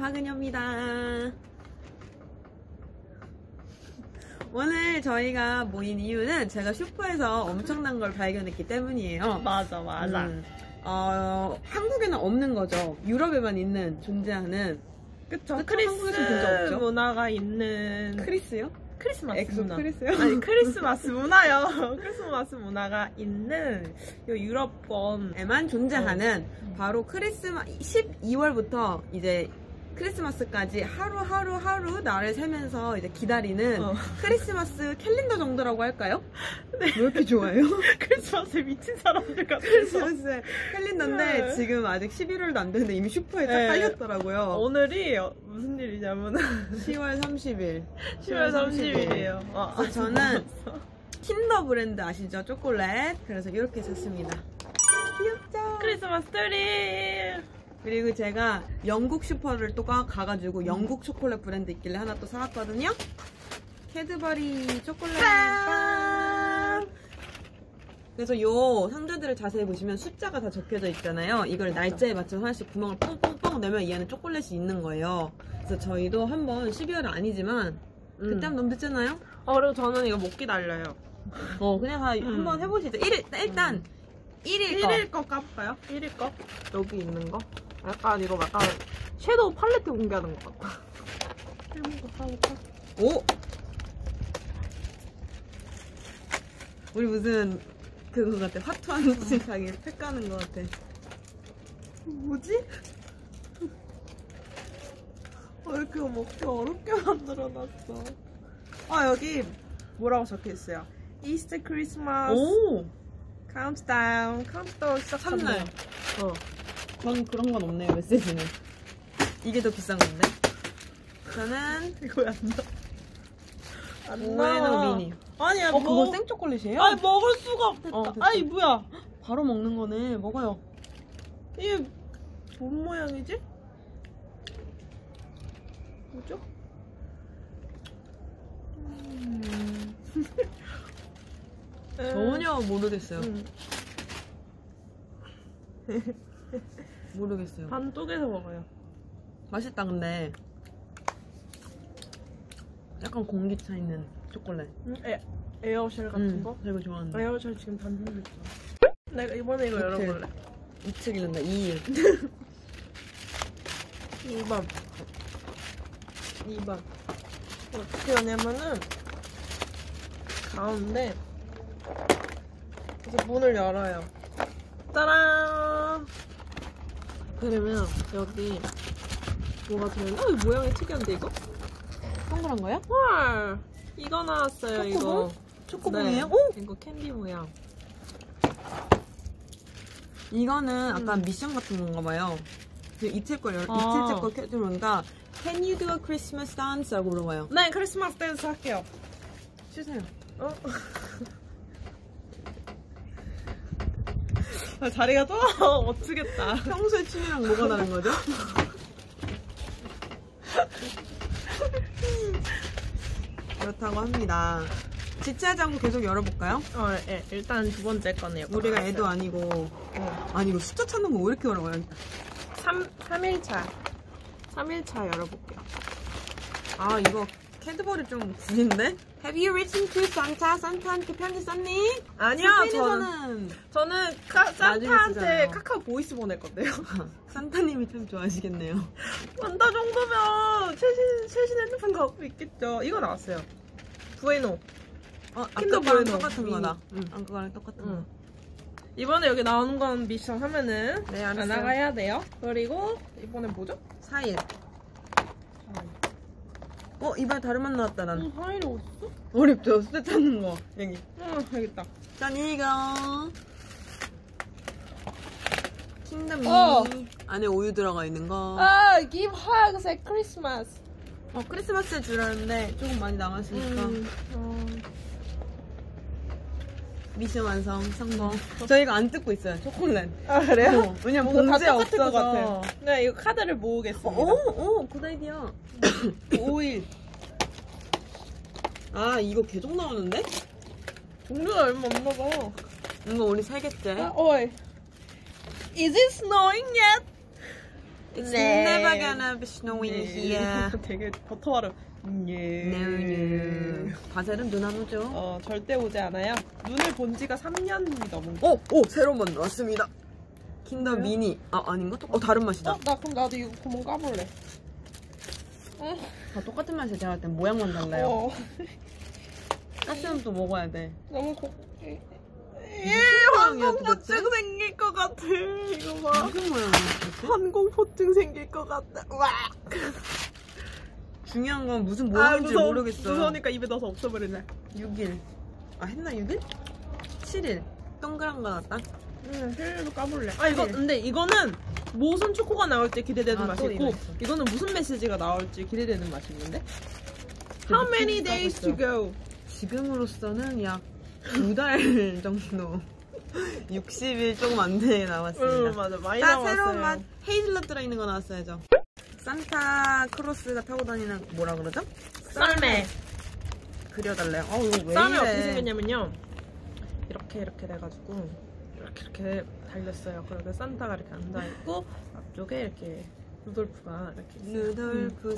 박은여입니다. 오늘 저희가 모인 이유는 제가 슈퍼에서 엄청난 걸 발견했기 때문이에요. 맞아. 한국에는 없는 거죠. 유럽에만 있는 존재하는. 그쵸. 크리스 문화가 있는. 크리스요? 크리스마스 엑소 문화. 크리스요? 아니, 크리스마스 문화요. 크리스마스 문화가 있는 유럽권에만 존재하는 바로 12월부터 이제 크리스마스까지 하루 나를 세면서 이제 기다리는 크리스마스 캘린더 정도라고 할까요? 네. 왜 이렇게 좋아해요? 크리스마스에 미친 사람들 같아서. 크리스마스 캘린더인데 네. 지금 아직 11월도 안 됐는데 이미 슈퍼에 딱 네. 깔렸더라고요. 오늘이 무슨 일이냐면 10월 30일. 10월 30일이에요. 그래서 저는 킨더 브랜드 아시죠? 초콜릿. 그래서 이렇게 샀습니다. 귀엽죠? 크리스마스 트리. 그리고 제가 영국 슈퍼를 또 가가지고 영국 초콜릿 브랜드 있길래 하나 또 사왔거든요. 캐드버리 초콜릿 빵! 그래서 요 상자들을 자세히 보시면 숫자가 다 적혀져 있잖아요. 이걸 날짜에 맞춰서 하나씩 구멍을 뻥뻥뻥 내면 이 안에 초콜릿이 있는 거예요. 그래서 저희도 한번 12월은 아니지만 그때 한번 너무 늦잖아요? 그리고 저는 이거 못 기다려요. 그냥 한번 해보시죠. 일단 1일 거 까볼까요? 1일 거? 여기 있는 거? 약간 섀도우 팔레트 공개하는 것 같다. 해본 거 까볼까? 오! 우리 무슨 그거 같아. 화투하는 자기 팩 까는 거 같아. 뭐지? 왜 이렇게 먹기 어렵게 만들어놨어? 여기 뭐라고 적혀있어요? 이스터 크리스마스 오! 카운트다운 시작합니다. 참날. 전 그런 건 없네요, 메시지는. 이게 더 비싼 건데. 저는 이거 안 오에노 나와. 미니. 아니야, 그거 생초콜릿이에요? 아니, 먹을 수가 없겠다. 됐다. 아니, 뭐야? 바로 먹는 거네. 먹어요. 이게 뭔 모양이지? 뭐죠? 전혀 모르겠어요. 모르겠어요. 반 쪼개서 먹어요. 맛있다, 근데. 약간 공기 차 있는 초콜릿. 에어쉘 같은 거? 저 이거 좋아하는데. 에어쉘 지금 단종됐어. 내가 이번에 이거 열어볼래. 이틀 이른다, 2일. 2번. 어떻게 하냐면은 가운데 그래서 문을 열어요. 짜란! 그러면 여기 뭐가 들어있나? 모양이 특이한데 이거? 동그란 거야? 헐! 이거 나왔어요. 이거 초코봉이에요? 네. 오! 이거 캔디 모양. 이거는 아까 미션 같은 건가 봐요. 이틀째 걸 들어오니까 Can you do a Christmas dance? 라고 물어봐요. 네, 크리스마스 댄스 할게요. 쉬세요. 자리가 또 멋지겠다. 평소에 춤이랑 뭐가 다른 거죠? 그렇다고 합니다. 지체하지 않고 계속 열어볼까요? 네, 일단 두 번째 거네요. 우리가 애도 아니고. 아니, 이거 숫자 찾는 거 왜 이렇게 어려워요? 3일차 열어볼게요. 이거 캐드버리 좀 구린데? Have you written to Santa? 산타한테 편지 썼니? 아니요, 저는 산타한테 쓰잖아요. 카카오 보이스 보낼 건데요. 산타님이 참 좋아하시겠네요. 산타 정도면 최신 핸드폰 갖고 있겠죠. 이거 나왔어요. 부에노. 킨더 아까랑 부에노. 똑같은 거다. 아까랑 똑같은 거. 이번에 여기 나오는 건 미션 하면은 네, 알았어요. 나가야 돼요. 그리고 이번에 뭐죠? 4일. 이번에 다른 맛 나왔다, 난. 4일이 어딨어? 어렵죠? 숫자 찾는 거. 여기. 여기 있다. 짠, 이거. 킹덤 미니. 안에 우유 들어가 있는 거. Give hugs at Christmas. 크리스마스에 주라는데 조금 많이 남았으니까. 미션 완성, 성공. 저희가 안 뜯고 있어요, 초콜릿. 그래요? 왜냐면 뭔가 봉지에 다 똑같을 것 없어서. 같아. 네, 이거 카드를 모으겠습니다. 굿 아이디어. 5일. 이거 계속 나오는데? 종류가 얼마 없나 봐. 이거 우리 3개째. Is it snowing yet? It's 네. never gonna be snowing here. 되게 버터와름. No. 바셀은 눈 안 오죠? 절대 오지 않아요. 눈을 본 지가 3년이 넘은 오! 새로운 맛 나왔습니다. 킨더 뭐요? 미니. 아닌가? 다른 맛이다. 나 그럼 나도 이거 구멍 까볼래. 다 똑같은 맛이야. 제가 할 땐 모양만 달라요. 깠으면 또 먹어야 돼. 너무 모양이야, 도대체? 항공포증 생길 것 같아. 이거 봐. 무슨 모양이야? 항공포증 생길 것 같다. 와. 중요한 건 무슨 모양인지 모르겠어. 무서우니까 입에 넣어서 없애버릴래. 6일. 했나 6일? 7일. 동그란 거 나왔다. 헬로 까볼래. 근데 이거는 무슨 초코가 나올지 기대되는 맛이 또 있고, 이거 있어. 이거는 무슨 메시지가 나올지 기대되는 맛이 있는데. How many days to go? 지금으로서는 약 2달 정도. 60일 조금 안 되게 남았습니다. 맞아. 많이 새로운 맛 헤이즐넛 들어있는 거 나왔어야죠. 산타 크로스가 타고 다니는 뭐라 그러죠? 썰매. 그려달래요. 이거 왜 썰매 이래? 어떻게 생겼냐면요. 이렇게 돼가지고 이렇게 달렸어요. 그리고 산타가 이렇게 앉아있고 앞쪽에 이렇게 루돌프가 이렇게 있어요. 루돌프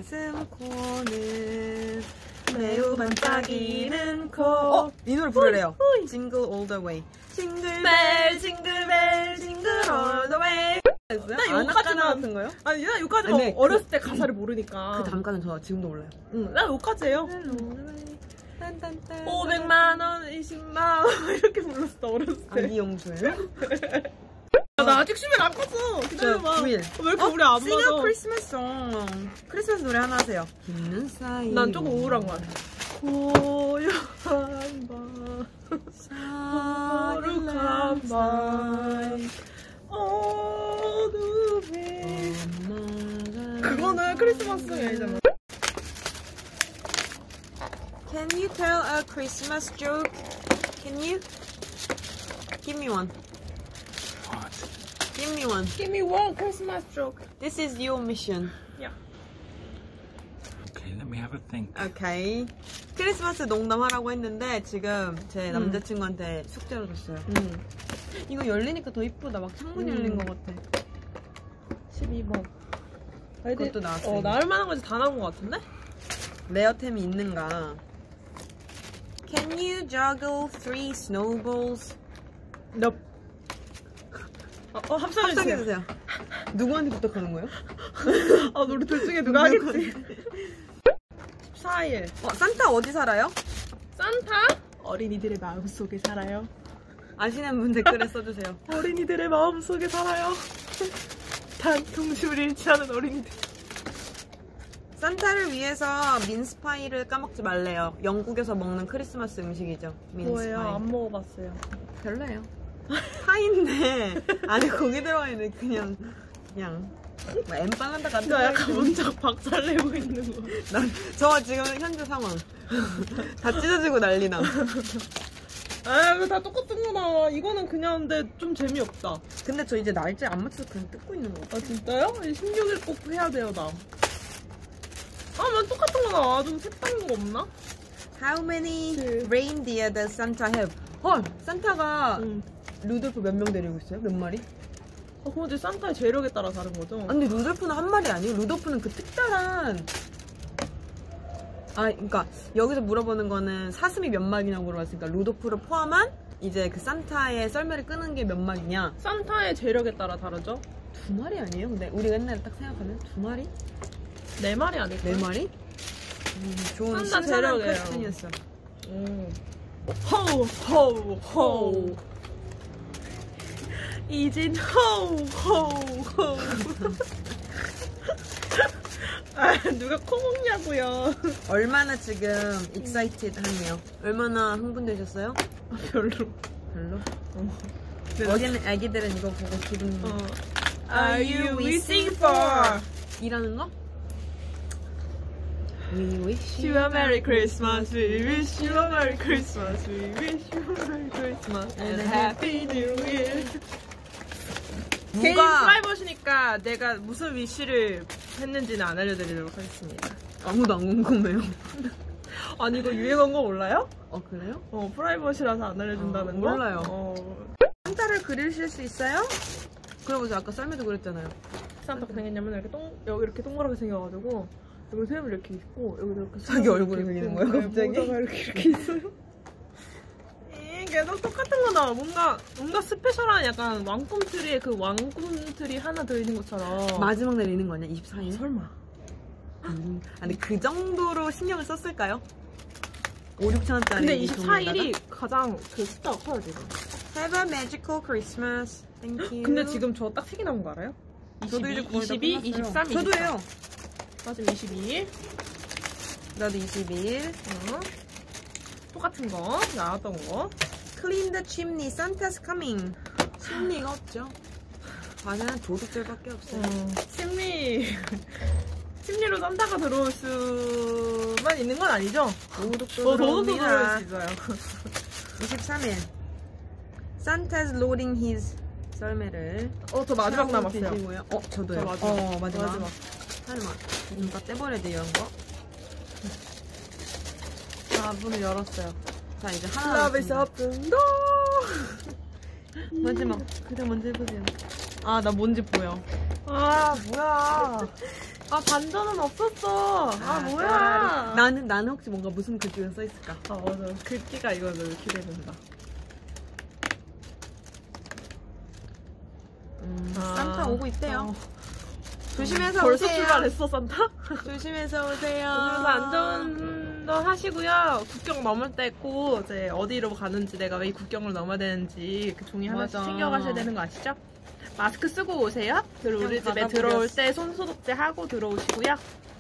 사슴코는 매우 반짝이는 코. 이 노래 부르래요. Jingle all the way. 징글벨 징글벨 징글 all the way. 나 여기까지만 같은 거요? 아니 나 여기까지만 아니, 어렸을 때 가사를 모르니까. 그 단가는 저 지금도 몰라요. 나 여기까지예요. 500만 원, 20만 원 이렇게 불렀어 어렸을 때. 이용수예요? 나 아직 수면 안 컸어. 기다려봐. 9일. 왜 이렇게 우리 안 싱어 맞아? 크리스마스 송. 크리스마스 노래 하나 하세요. 있는 사이. 난 조금 우울한 거 같아. 고요한 밤, 거룩한 밤, 어둠이. 그거는 크리스마스 송이 아니잖아. Can you tell a Christmas joke? Can you? Give me one. Give me one. Give me one Christmas joke. This is your mission. Yeah. Okay, let me have a think. Okay. 크리스마스 농담하라고 했는데 지금 제 남자친구한테 숙제로 줬어요. 이거 열리니까 더 이쁘다. 막 창문 열린 것 같아. 12번. 그것도 나왔어요. 나올 만한 거지 다 나온 거 같은데? 레어템이 있는가? Can you juggle 3 snowballs? Nope. 합성해주세요. 합성해주세요. 누구한테 부탁하는 거예요? 우리 둘 중에 누가 하겠지? 14일. 산타 어디 살아요? 산타? 어린이들의 마음속에 살아요. 아시는 분 댓글에 써주세요. 어린이들의 마음속에 살아요. 단 동심을 잃지 않은 어린이들. 산타를 위해서 민스파이를 까먹지 말래요. 영국에서 먹는 크리스마스 음식이죠. 민스파이. 뭐예요? 안 먹어봤어요. 별로예요. 파인데 안에 고기 들어가 있는 그냥 뭐 엠빵한다 같은 나 약간 거예요. 문짝 박살내고 있는 거. 저 지금 현재 상황 다 찢어지고 난리나. 이거 다 똑같은구나. 이거는 그냥 근데 좀 재미없다. 근데 저 이제 날짜 안 맞춰서 그냥 뜯고 있는 거 같아. 진짜요? 16일 꼭 해야 돼요 나. 난 똑같은 거 나와. 좀 색다른 거 없나? How many 네. reindeer does Santa have? 헐! 산타가 응. 루돌프 몇 명 데리고 있어요? 몇 마리? 근데 산타의 재력에 따라 다른 거죠? 근데 루돌프는 한 마리 아니에요? 루돌프는 그 특별한 그러니까 여기서 물어보는 거는 사슴이 몇 마리냐고 물어봤으니까 루돌프를 포함한 이제 그 산타의 썰매를 끄는 게 몇 마리냐? 산타의 재력에 따라 다르죠? 2마리 아니에요? 근데 우리가 옛날에 딱 생각하면 2마리? 4마리 아닐까? 4마리? 좋은 산타 신선한 재력이에요. 퀘스천이었어. 호호호 이진 호호호 누가 코 먹냐고요. 얼마나 지금 excited 하네요. 얼마나 흥분되셨어요? 별로. 별로? 어린 애기들은 이거 보고 기분 Are you wishing for? 이라는 거? We wish You a Merry Christmas, we wish you a Merry Christmas, we wish you a Merry Christmas and a Happy New Year. 개인 프라이버시니까 내가 무슨 위시를 했는지는 안 알려드리도록 하겠습니다. 아무도 안 궁금해요. 아니 이거 유행한 거 몰라요? 그래요? 프라이버시라서 안 알려준다는 거? 몰라요. 산타를 그리실 수 있어요? 그러고 저 아까 썰매도 그렸잖아요. 산타가 생겼냐면 여기 이렇게 동그랗게 생겨가지고 여기 세움이 이렇게 있고 여기도 이렇게 자기 얼굴이 생기는 거야, 갑자기? 모자가 이렇게 있어요. 계속 똑같은 거다. 뭔가 스페셜한 약간 왕꿈틀이에 그 왕꿈틀이 하나 들어있는 것처럼. 마지막 날 있는 거 아니야? 24일? 설마. 아니 그 정도로 신경을 썼을까요? 5, 6천원짜리. 근데 24일이 가장 그 숫자가 커요 지금. Have a magical Christmas. Thank you. 근데 지금 저 딱 3개 나온 거 알아요? 저도 이제 22, 거의 다 22, 끝났어요. 23, 저도 24. 해요. 나 지금 22일. 나도 22일. 똑같은 거 나왔던 거. Clean the chimney. Santa's coming. 심리가 없죠. 과자는 도둑질밖에 없어요. 심리로 산타가 들어올 수만 있는 건 아니죠? 도둑도 도둑도 들어올 들어옵니다. 수 있어요. 23일. Santa's loading his 썰매를. 저 마지막 남았어요. 드시고요. 저도요. 저 마지막. 마지막. 설마. 이거 떼버려야 돼요, 이런 거. 자, 문을 열었어요. 자, 이제 하나 Love is 남았습니다. open door. 마지막. 그냥 먼저 해보세요. 나 뭔지 보여. 뭐야. 반전은 없었어. 뭐야. 나는 혹시 뭔가 무슨 글귀가 써있을까? 맞아. 글귀가 이거는 기대된다. 산타 오고 있대요. 조심해서 벌써 오세요. 출발했어, 산타? 조심해서 오세요. 그래서 안전도 하시고요. 국경 넘을 때 꼭 이제 어디로 가는지 내가 왜 이 국경을 넘어야 되는지 그 종이 하나씩 맞아. 챙겨가셔야 되는 거 아시죠? 마스크 쓰고 오세요. 그리고 우리 집에 닫아버렸어. 들어올 때 손소독제 하고 들어오시고요.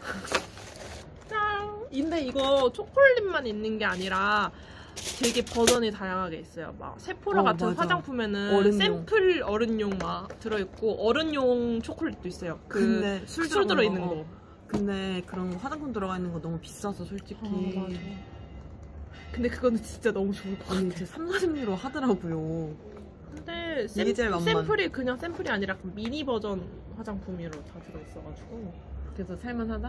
짠! 근데 이거 초콜릿만 있는 게 아니라 되게 버전이 다양하게 있어요. 막 세포라 같은 맞아. 화장품에는 어른용. 샘플 어른용 막 들어있고 어른용 초콜릿도 있어요. 근데 술 들어간 들어있는 거. 거. 근데 그런 거 화장품 들어가 있는 거 너무 비싸서 솔직히. 맞아. 근데 그거는 진짜 너무 좋을 것 같아. 아니 진짜 3, 40유로 하더라고요. 근데 이게 제일 만만. 샘플이 그냥 샘플이 아니라 그 미니 버전 화장품으로 다 들어있어가지고. 그래서 살만하다?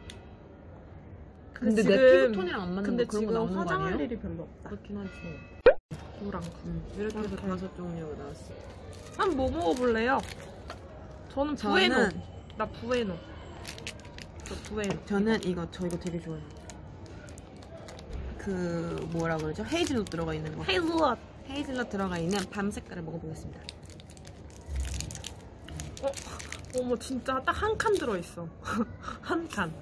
근데 근데 내 지금- 피부톤이랑 안 맞는 근데 거 그런 거 지금 나오는 거 화장할 아니에요? 일이 별로 없다. 그렇긴 하지. 노랑. 이렇게 해서 5종류가 나왔어. 한번 뭐 먹어볼래요? 저는 부에노. 저는 나 부에노. 저 부에노. 저는 저 이거 되게 좋아해요. 그 뭐라 그러죠? 헤이즐넛 들어가 있는 거. 헤이즐넛. 헤이즐넛 들어가 있는 밤 색깔을 먹어보겠습니다. 어머 진짜 딱 한 칸 들어있어. 한 칸.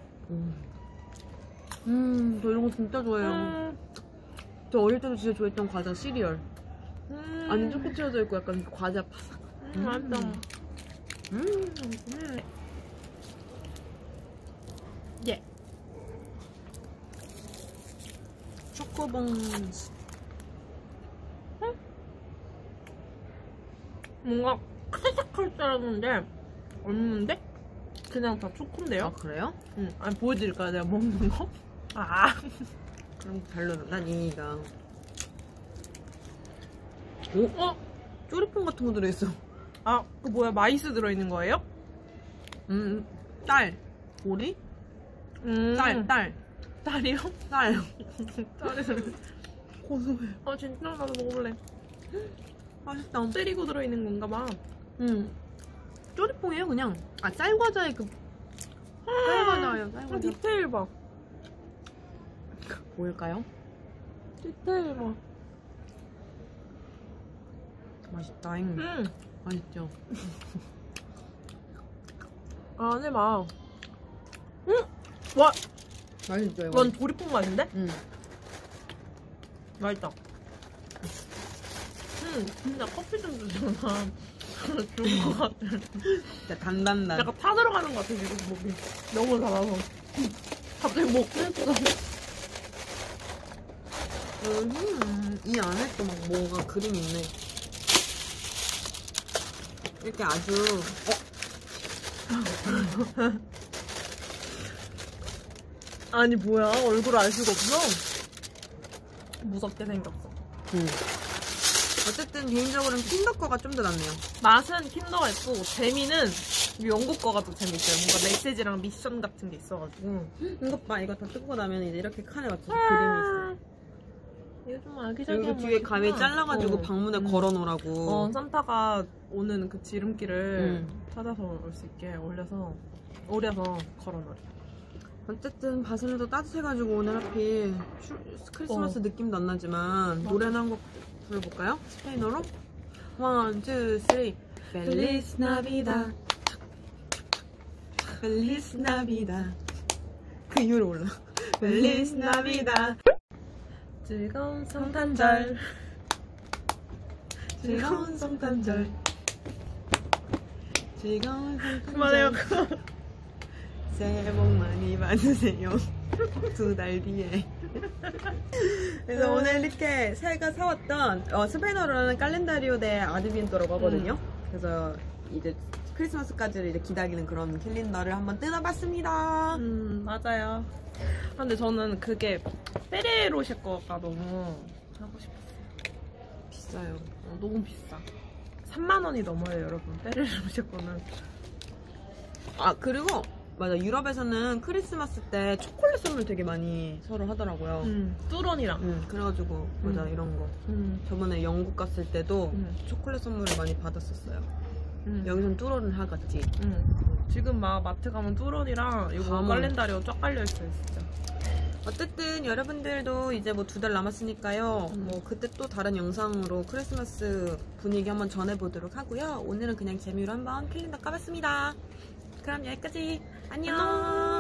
저 이런 거 진짜 좋아해요. 저 어릴 때도 진짜 좋아했던 과자 시리얼. 안에 초코 튀어져 있고 약간 과자 바삭. 맞아. 예. 초코봉스. 뭔가 크삭할 줄 알았는데 없는데? 그냥 다 초코인데요? 아 그래요? 응. 아니 보여드릴까요? 내가 먹는 거? 그럼 별로다. 난 이가. 쪼리퐁 같은 거 들어있어. 그 뭐야 마이스 들어있는 거예요? 딸. 오리? 딸. 딸이요? 딸. 딸이 고소해. 진짜 나도 먹어볼래. 맛있다. 때리고 들어있는 건가 봐. 쪼리퐁이에요 그냥. 쌀과자의 그 쌀과자예요. 쌀과자. 디테일 봐. 뭘까요? 디테일 봐. 맛있다. 맛있죠. 안에 봐. 와, 맛있죠 이거. 이건 조리퐁 맛인데? 맛있다. 진짜 커피 좀 주잖아. 좋은 것 같아. 진짜 단단단. 약간 타 들어가는 것 같아, 지금 목이. 너무 달아서. 갑자기 목 끓였어. 이 안에 또 막 뭐가 그림 있네. 이렇게 아주 아니, 뭐야. 얼굴 알 수가 없어. 무섭게 생겼어. 어쨌든 개인적으로는 킨더 거가 좀 더 낫네요. 맛은 킨더가 있고, 재미는 영국 거가 더 재밌어요. 뭔가 메시지랑 미션 같은 게 있어가지고. 이것 봐, 이거 다 뜯고 나면 이제 이렇게 칸에 맞춰서 그림이 있어요. 이거 좀 아기자기한 여기 뒤에 가위 맛이구나. 잘라가지고 방문에 걸어놓으라고. 산타가 오는 그 지름길을 찾아서 올 수 있게 오려서 걸어놓으래. 어쨌든 바sel로도 따뜻해가지고 오늘 하필 크리스마스 느낌도 안 나지만 노래나 한 곡 불러볼까요? 스페인어로? 1, 2, 3 Feliz Navidad Feliz Navidad 그 이후로 올라 Feliz Navidad 즐거운 성탄절. 즐거운 성탄절 즐거운 성탄절 그만해요. 새해 복 많이 받으세요. 2달 뒤에. 그래서 오늘 이렇게 새가 사왔던 스페인어로는 칼렌다리오 데 아드비엔토라고 하거든요. 그래서 이제 크리스마스까지를 이제 기다리는 그런 캘린더를 한번 뜯어봤습니다. 맞아요. 근데 저는 그게 페레로쉐 거가 너무 하고 싶었어요. 비싸요. 너무 비싸. 3만 원이 넘어요, 여러분. 페레로쉐 거는. 아 그리고 맞아 유럽에서는 크리스마스 때 초콜릿 선물 되게 많이 서로 하더라고요. 뚜런이랑. 그래가지고 맞아 이런 거. 저번에 영국 갔을 때도 초콜릿 선물을 많이 받았었어요. 여기선 뚜러는 하겠지. 지금 막 마트 가면 뚜런이랑 이거 가면. 칼렌다리오 쫙 깔려있어요, 진짜. 어쨌든 여러분들도 이제 뭐 2달 남았으니까요. 뭐 그때 또 다른 영상으로 크리스마스 분위기 한번 전해보도록 하고요. 오늘은 그냥 재미로 한번 캘린더 까봤습니다. 그럼 여기까지. 안녕.